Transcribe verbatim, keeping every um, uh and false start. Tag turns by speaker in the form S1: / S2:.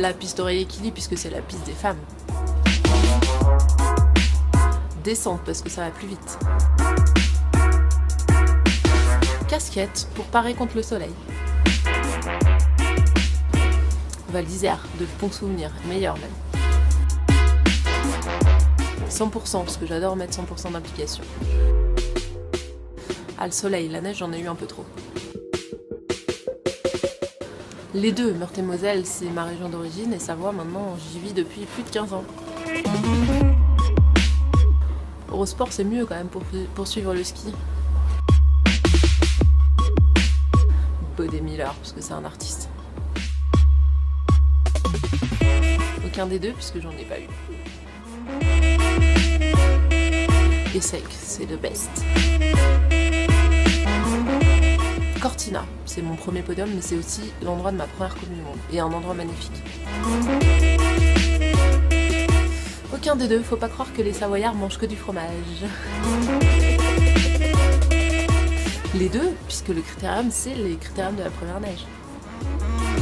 S1: La piste Oreilles-Équilibre puisque c'est la piste des femmes. Descente parce que ça va plus vite. Casquette pour parer contre le soleil. Val d'Isère, de bons souvenirs, meilleur même. cent pour cent parce que j'adore mettre cent pour cent d'implication. Ah, le soleil, la neige, j'en ai eu un peu trop. Les deux, Meurthe-et-Moselle, c'est ma région d'origine et Savoie, maintenant, j'y vis depuis plus de quinze ans. Eurosport, c'est mieux quand même pour poursuivre le ski. Baudet Miller, parce que c'est un artiste. Aucun des deux, puisque j'en ai pas eu. Et Sec, c'est le best. Cortina, c'est mon premier podium, mais c'est aussi l'endroit de ma première Coupe du Monde. Et un endroit magnifique. Aucun des deux, faut pas croire que les Savoyards mangent que du fromage. Les deux, puisque le critérium, c'est les critériums de la première neige.